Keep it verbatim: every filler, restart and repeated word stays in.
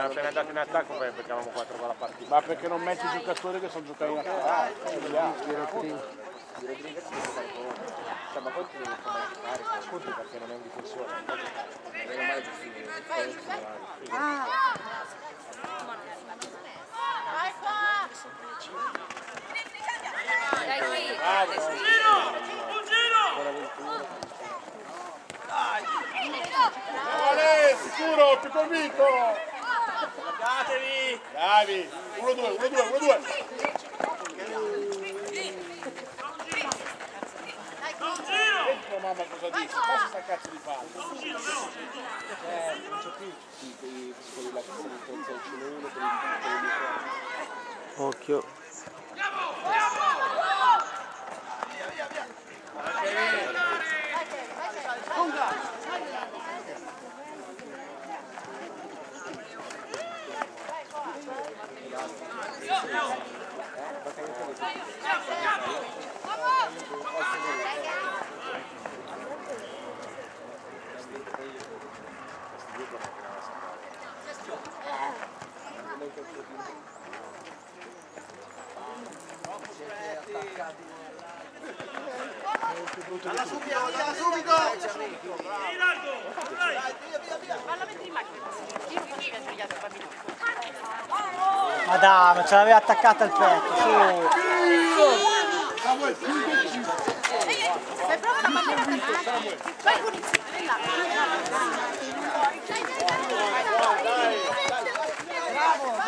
appena andato in attacco poi beccavamo quattro con la partita. Ma perché non metti i giocatori che sono giocati in attacco? Di Rodriguez si può fare con... Cioè, ma poi ti devi far giocare, ascolti perché non è un difensore. Non è male di Ah! Vai qua! Dai qui! Buone, sicuro, più convinto! Guardatevi! Bravi! uno due, uno due, uno due! Senti mamma cosa dice, passa sta cazzo di palla! Eh, non c'è più quelli là che si rinforzano il uno per il Occhio. Alla subito, alla subito! Ma dai, ma ce l'aveva attaccata al petto, su! Samuel, più decisivo! Sei proprio una bambina? Vai con il là! Bravo!